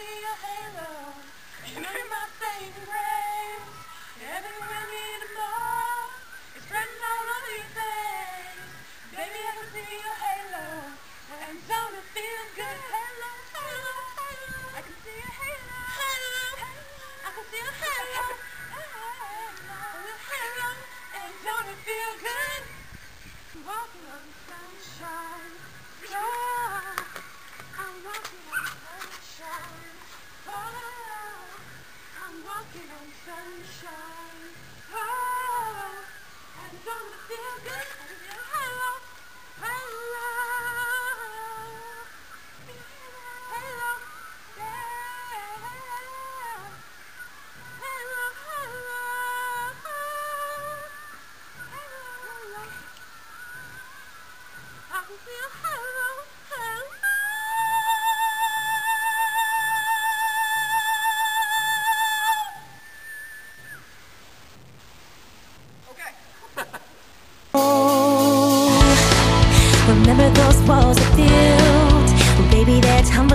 see your halo. You know you're my saving grace. Everywhere I need more. It's spreading all over your face. Baby, I can see your halo. And don't it feel good? Halo, halo, halo. I can see your halo. Halo, I can see your halo. Halo, halo. And don't it feel good? Walking on sunshine. Oh, I'm walking on sunshine. Oh, I'm walking on sunshine. Oh, and don't it feel good? Hello, hello, hello, hello, hello. I can feel hello, hello. Okay. Remember those walls of built? Well, baby, that's how